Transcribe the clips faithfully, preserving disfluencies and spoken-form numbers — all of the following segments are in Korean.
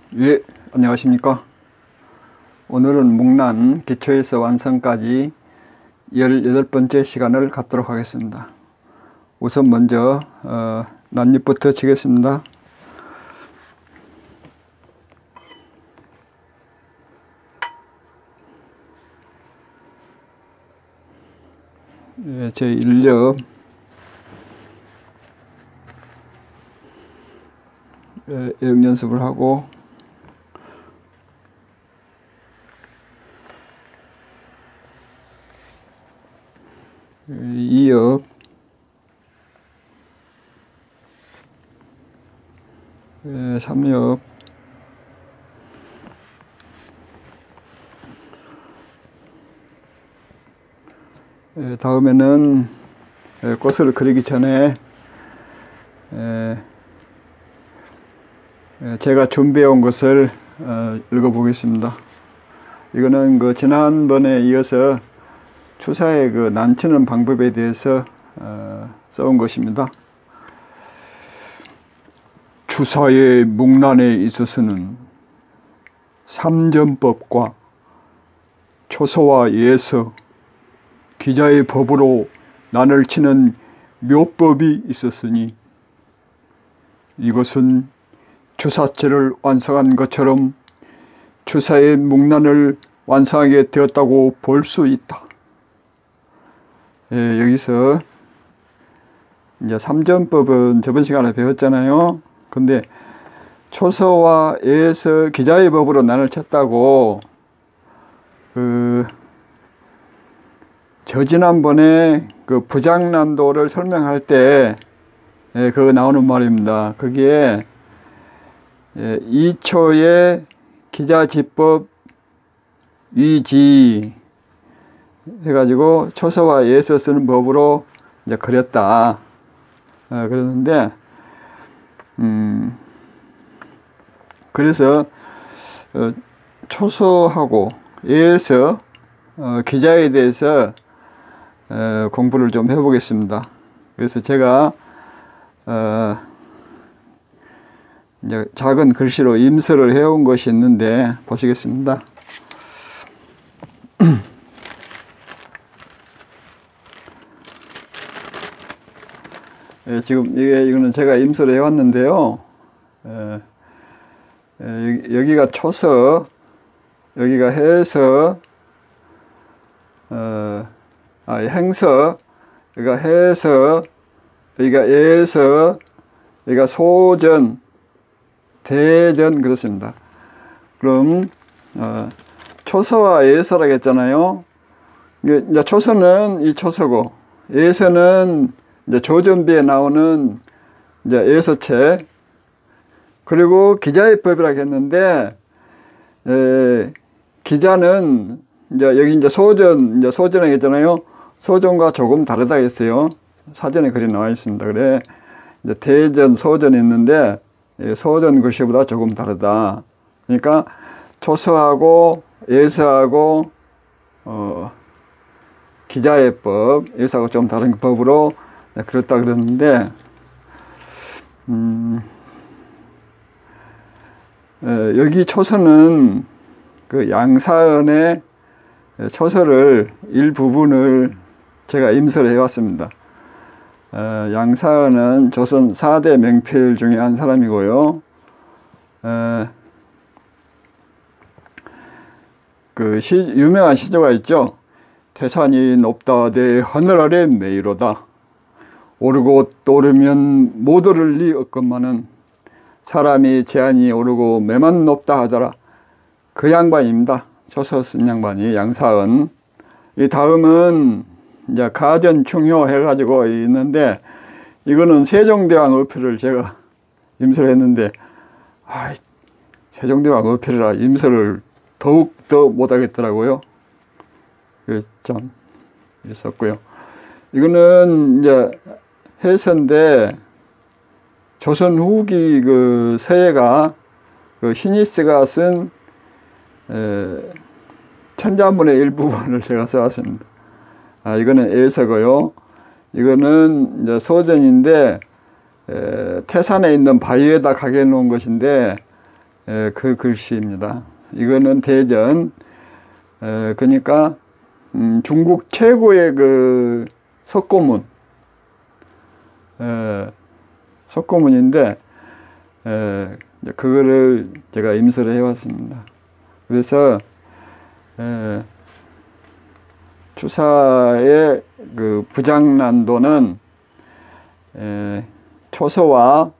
예, 안녕하십니까. 오늘은 묵난 기초에서 완성까지 열여덟 번째 시간을 갖도록 하겠습니다. 우선 먼저 어, 낱잎부터 치겠습니다. 예, 제일 엽 예, 애역 연습을 하고 이 엽, 삼 엽, 다음에는 꽃을 그리기 전에 제가 준비해 온 것을 읽어 보겠습니다. 이거는 그 지난번에 이어서 추사의 그 난치는 방법에 대해서 어, 써온 것입니다. 추사의 묵난에 있어서는 삼전법과 초서와 예서, 기자의 법으로 난을 치는 묘법이 있었으니 이것은 추사체를 완성한 것처럼 추사의 묵난을 완성하게 되었다고 볼 수 있다. 예, 여기서 이제 삼전법은 저번 시간에 배웠잖아요. 근데 초서와 예서, 기자의 법으로 난을 쳤다고 그 저지난번에 그 부장난도를 설명할 때 예, 그거 나오는 말입니다. 거기에 예, 이 초의 기자지법 위지 해가지고 초서와 예서 쓰는 법으로 이제 그렸다. 어, 그러는데, 음, 그래서, 어, 초서하고 예서, 어, 기자에 대해서, 어, 공부를 좀 해보겠습니다. 그래서 제가, 어, 이제 작은 글씨로 임서를 해온 것이 있는데, 보시겠습니다. 예, 지금 이게 이거는 제가 임서를 해왔는데요. 예, 예, 여기가 초서, 여기가 해서, 어, 아, 행서, 여기가 해서, 여기가 예서, 여기가 소전, 대전 그렇습니다. 그럼 어, 초서와 예서라고 했잖아요. 이제 초서는 이 초서고 예서는 이제 조전비에 나오는 이제 예서책, 그리고 기자의 법이라고 했는데, 에, 기자는 이제 여기 이제 소전, 이제 소전이라고 했잖아요. 소전과 조금 다르다 했어요. 사전에 글이 나와 있습니다. 그래, 이제 대전, 소전이 있는데, 소전 글씨보다 조금 다르다. 그러니까 초서하고 예서하고, 어, 기자의 법, 예서하고 좀 다른 법으로 네, 그렇다 그러는데, 음, 에, 여기 초서는 그 양사은의 초서를 일부분을 제가 임서를 해왔습니다. 에, 양사은은 조선 사 대 명필 중에 한 사람이고요. 에, 그 시, 유명한 시조가 있죠. 태산이 높다 대 하늘 아래 메이로다. 오르고 오르면 못 오를 리 없건만은 사람이 제한이 오르고 매만 높다 하더라. 그 양반입니다. 초서 쓴 양반이 양사은. 이 다음은 이제 가전충효 해가지고 있는데, 이거는 세종대왕 어필을 제가 임서를 했는데, 아, 세종대왕 어필이라 임서를 더욱 더 못하겠더라고요. 그 참 있었고요. 이거는 이제 해서인데, 조선 후기 그 서예가 그 히니스가 쓴 에, 천자문의 일부분을 제가 써왔습니다. 아, 이거는 예서고요. 이거는 이제 소전인데, 에, 태산에 있는 바위에다 각해 놓은 것인데, 에, 그 글씨입니다. 이거는 대전, 에, 그러니까 음, 중국 최고의 그 석고문, 에, 석고문인데 에, 그거를 제가 임설을 해왔습니다. 그래서 에, 추사의 그 부장난도는 에, 초서와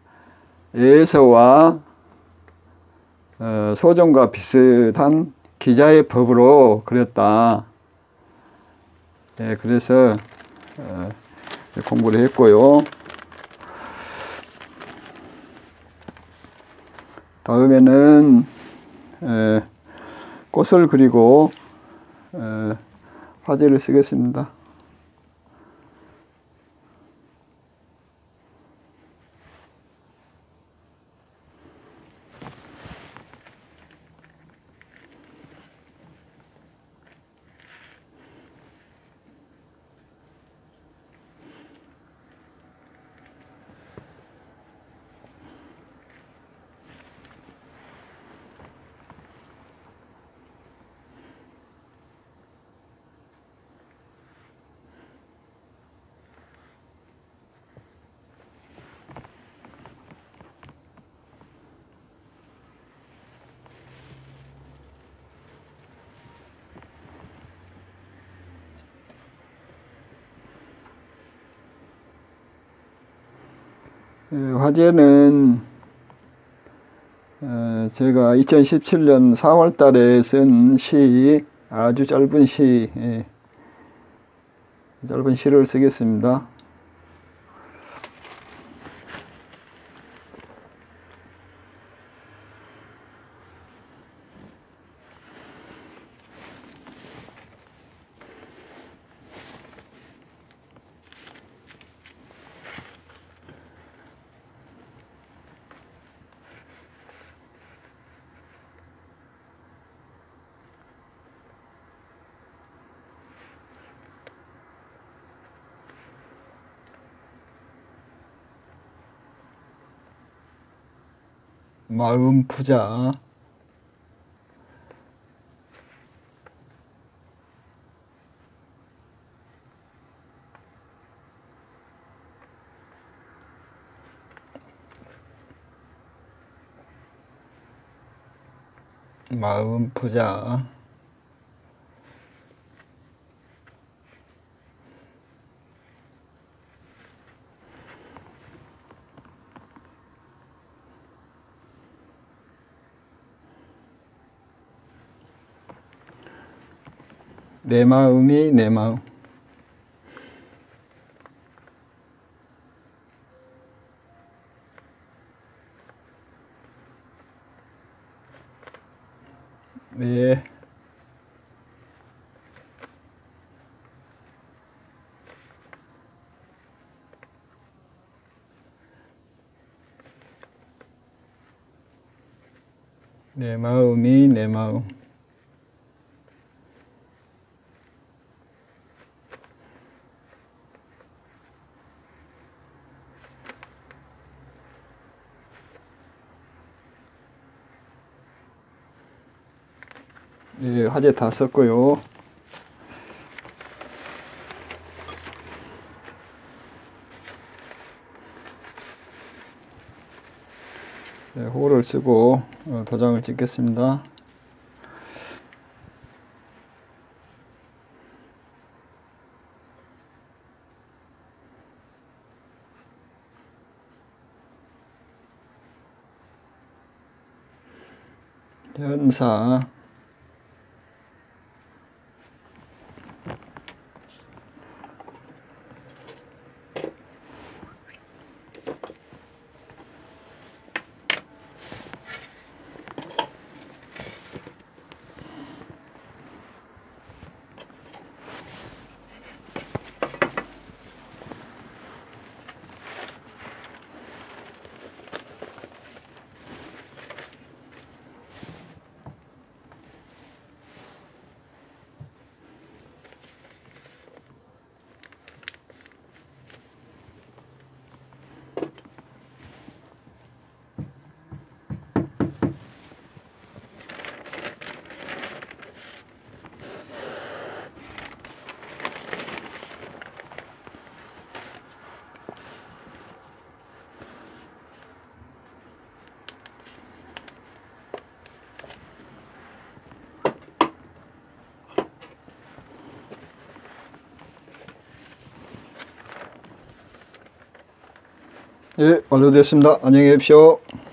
예서와 어, 소정과 비슷한 기자의 법으로 그렸다. 예, 그래서 어, 공부를 했고요. 다음에는 에, 꽃을 그리고 에, 화제를 쓰겠습니다. 예, 화제는 어, 제가 이천십칠 년 사월 달에 쓴 시, 아주 짧은 시, 예, 짧은 시를 쓰겠습니다. 마음 부자. 마음 부자. 내 마음이 내 마음. 네. 내 마음이 내 마음. 예, 화제 다 썼고요. 네, 호를 쓰고 어, 도장을 찍겠습니다. 현사. 예, 완료됐습니다. 안녕히 계십시오.